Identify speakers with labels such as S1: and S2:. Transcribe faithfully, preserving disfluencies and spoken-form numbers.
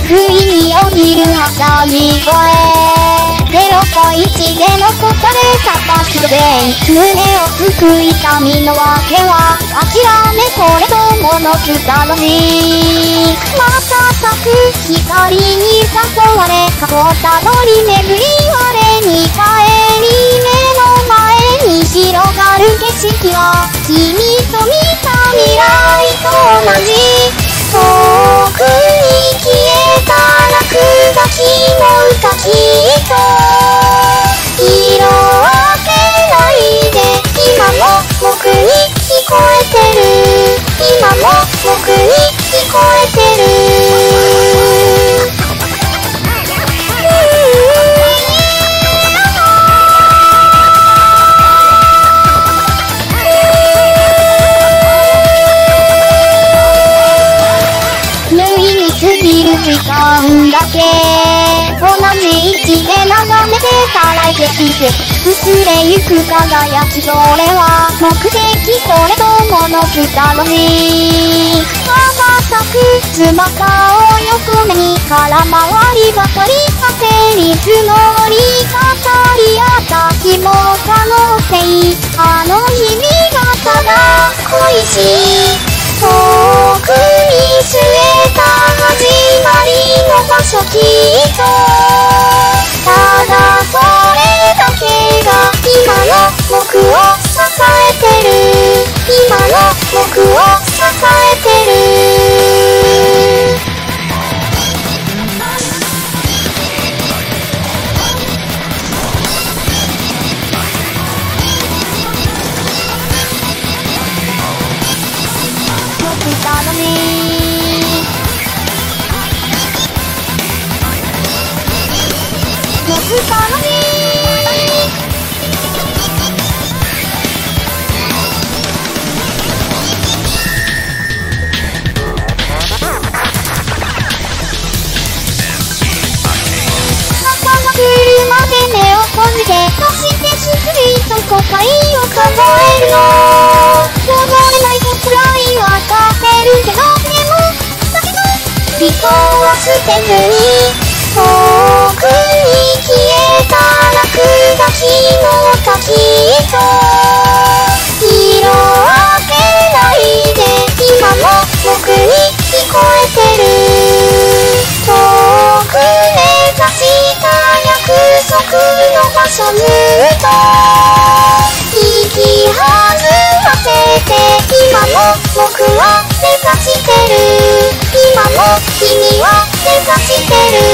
S1: 不意に起きるはしゃぎ声ゼロといちで残されたバスで胸をつく痛みのわけは諦めこれとものくたのに瞬く光に誘われ過去たどり巡り我に帰り目の前に広がる景色は君と見た未来と同じ遠くに消えた落書きの歌きっと色あせないで今も僕に聞こえてる今も僕に聞こえてる時間だけ同じ位置で眺めてたら景色薄れゆく輝きそれは目的これとものくたのに羽ばたく翼を横目に空回りばかり焦りつのり語り合った日も可能性あの日々がただ恋しい遠くに据えた始まりの場所きっとただそれだけが今の僕を支えてる今の僕を支えてる僕たのに朝が来るまで目を閉じてそしてしっくりと答えを数えるの望めないくらいわかってるけどでもだけど理想は捨てずに遠くに消えた落書きの歌きっと色あせないで今も僕に聞こえてる遠く目指した約束の場所ずっと引き外せて今も僕は目指してる今も君は目指してる